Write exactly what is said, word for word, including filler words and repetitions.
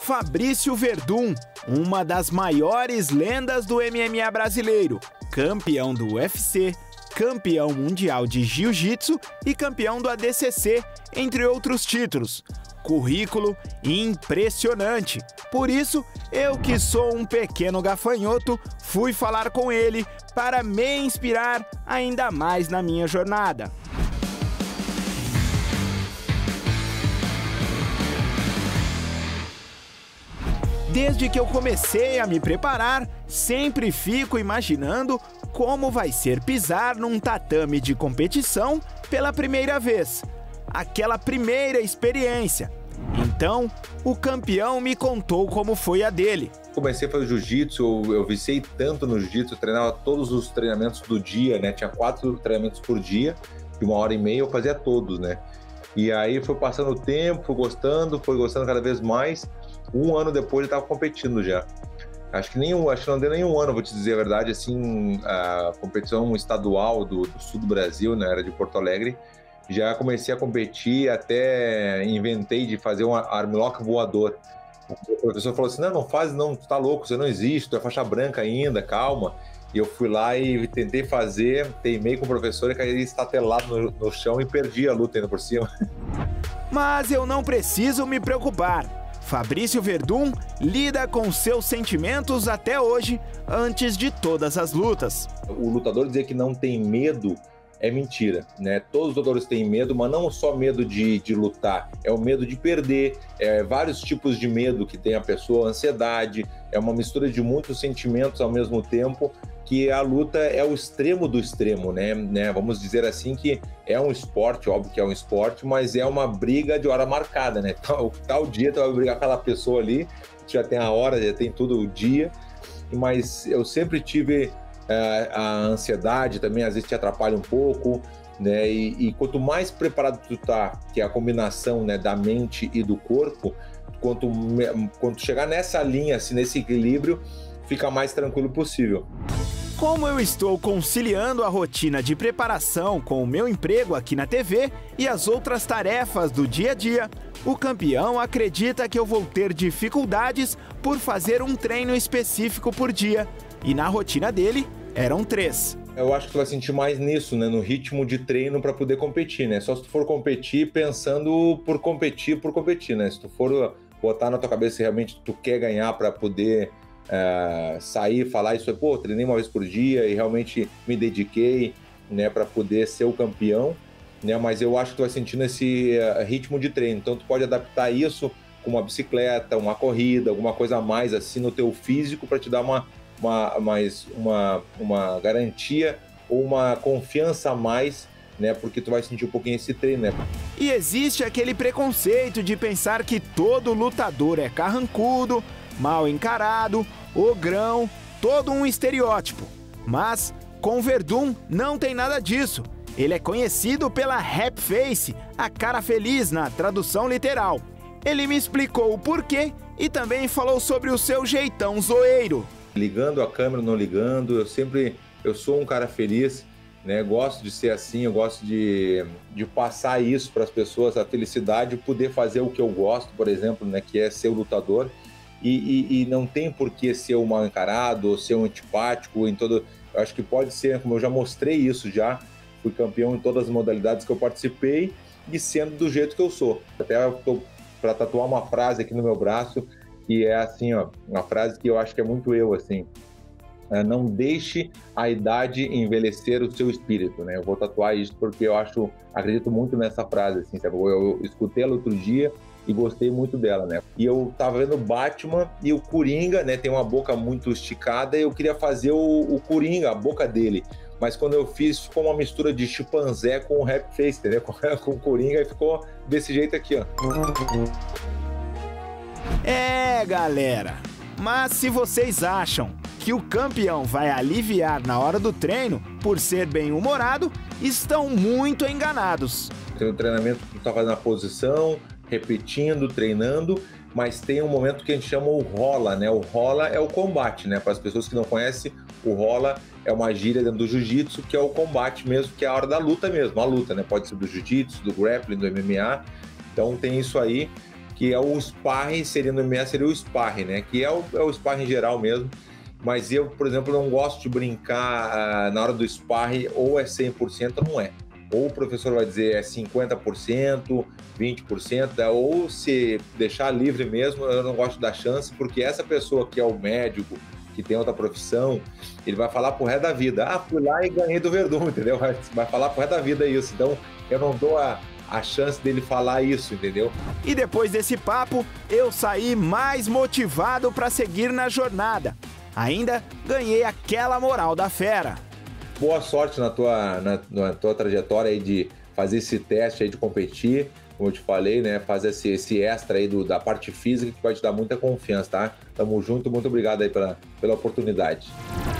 Fabrício Werdum, uma das maiores lendas do M M A brasileiro, campeão do U F C, campeão mundial de jiu-jitsu e campeão do A D C C, entre outros títulos. Currículo impressionante. Por isso, eu que sou um pequeno gafanhoto, fui falar com ele para me inspirar ainda mais na minha jornada. Desde que eu comecei a me preparar, sempre fico imaginando como vai ser pisar num tatame de competição pela primeira vez. Aquela primeira experiência. Então, o campeão me contou como foi a dele. Comecei a fazer jiu-jitsu, eu, eu viciei tanto no jiu-jitsu, eu treinava todos os treinamentos do dia, né? Tinha quatro treinamentos por dia, de uma hora e meia, eu fazia todos, né? E aí foi passando o tempo, fui gostando, foi gostando cada vez mais. Um ano depois eu estava competindo já. Acho que, nem, acho que não deu nem um ano, vou te dizer a verdade, assim, a competição estadual do, do sul do Brasil, né? Era de Porto Alegre. Já comecei a competir, até inventei de fazer um armlock voador. O professor falou assim, não, não faz não, tu tá louco, você não existe, tu é faixa branca ainda, calma. E eu fui lá e tentei fazer, teimei com o professor e caí estatelado no, no chão e perdi a luta ainda por cima. Mas eu não preciso me preocupar. Fabrício Werdum lida com seus sentimentos até hoje, antes de todas as lutas. O lutador dizer que não tem medo é mentira, né? Todos os lutadores têm medo, mas não só medo de, de lutar, é o medo de perder, é vários tipos de medo que tem a pessoa, ansiedade, é uma mistura de muitos sentimentos ao mesmo tempo, que a luta é o extremo do extremo, né? né? Vamos dizer assim que é um esporte, óbvio que é um esporte, mas é uma briga de hora marcada, né? Tal, tal dia tu vai brigar com aquela pessoa ali, já tem a hora, já tem tudo o dia, mas eu sempre tive é, a ansiedade também, às vezes te atrapalha um pouco, né? E, e quanto mais preparado tu tá, que é a combinação, né, da mente e do corpo, quanto, quanto chegar nessa linha, assim, nesse equilíbrio, fica mais tranquilo possível. Como eu estou conciliando a rotina de preparação com o meu emprego aqui na T V e as outras tarefas do dia a dia, o campeão acredita que eu vou ter dificuldades por fazer um treino específico por dia. E na rotina dele, eram três. Eu acho que tu vai sentir mais nisso, né? No ritmo de treino para poder competir, né? Só se tu for competir pensando por competir, por competir, né? Se tu for botar na tua cabeça que realmente tu quer ganhar para poder É, sair, falar isso, pô, treinei uma vez por dia e realmente me dediquei, né, para poder ser o campeão, né, mas eu acho que tu vai sentindo esse uh, ritmo de treino, então tu pode adaptar isso com uma bicicleta, uma corrida, alguma coisa a mais assim no teu físico para te dar uma, uma, mais, uma, uma garantia ou uma confiança a mais, né, porque tu vai sentir um pouquinho esse treino, né. E existe aquele preconceito de pensar que todo lutador é carrancudo, mal encarado, ogrão, todo um estereótipo. Mas com Werdum não tem nada disso. Ele é conhecido pela Happy Face, a cara feliz na tradução literal. Ele me explicou o porquê e também falou sobre o seu jeitão zoeiro. Ligando a câmera, não ligando, eu sempre, eu sou um cara feliz, né? Gosto de ser assim, eu gosto de, de passar isso para as pessoas, a felicidade de poder fazer o que eu gosto, por exemplo, né? Que é ser o lutador. E, e, e não tem por que ser um mal encarado ou ser um antipático em todo. Eu acho que pode ser, como eu já mostrei isso já, fui campeão em todas as modalidades que eu participei e sendo do jeito que eu sou. Até estou para tatuar uma frase aqui no meu braço que é assim, ó, uma frase que eu acho que é muito eu, assim. É, não deixe a idade envelhecer o seu espírito, né? Eu vou tatuar isso porque eu acho, acredito muito nessa frase, assim, sabe? Eu, eu escutei ela outro dia e gostei muito dela, né? E eu tava vendo o Batman e o Coringa, né? Tem uma boca muito esticada e eu queria fazer o, o Coringa, a boca dele. Mas quando eu fiz, ficou uma mistura de chimpanzé com o Happy Face, entendeu? Com o Coringa e ficou desse jeito aqui, ó. É, galera. Mas se vocês acham que o campeão vai aliviar na hora do treino por ser bem-humorado, estão muito enganados. Tem um treinamento que tu tá fazendo a posição, repetindo, treinando, mas tem um momento que a gente chama o rola, né? O rola é o combate, né? Para as pessoas que não conhecem, o rola é uma gíria dentro do jiu-jitsu, que é o combate mesmo, que é a hora da luta mesmo, a luta, né? Pode ser do jiu-jitsu, do grappling, do M M A, então tem isso aí. que é o sparring, seria no M M A, seria o sparring, né? Que é o, é o sparring geral mesmo. Mas eu, por exemplo, não gosto de brincar uh, na hora do sparring, ou é cem por cento ou não é. Ou o professor vai dizer é cinquenta por cento, vinte por cento, ou se deixar livre mesmo, eu não gosto da chance, porque essa pessoa que é o médico, que tem outra profissão, ele vai falar pro resto da vida. Ah, fui lá e ganhei do Werdum, entendeu? Vai falar pro resto da vida isso. Então, eu não dou a, a chance dele falar isso, entendeu? E depois desse papo, eu saí mais motivado para seguir na jornada. Ainda ganhei aquela moral da fera. Boa sorte na tua, na, na tua trajetória aí de fazer esse teste aí de competir, como eu te falei, né? Fazer esse, esse extra aí do, da parte física que vai te dar muita confiança, tá? Tamo junto, muito obrigado aí pela, pela oportunidade.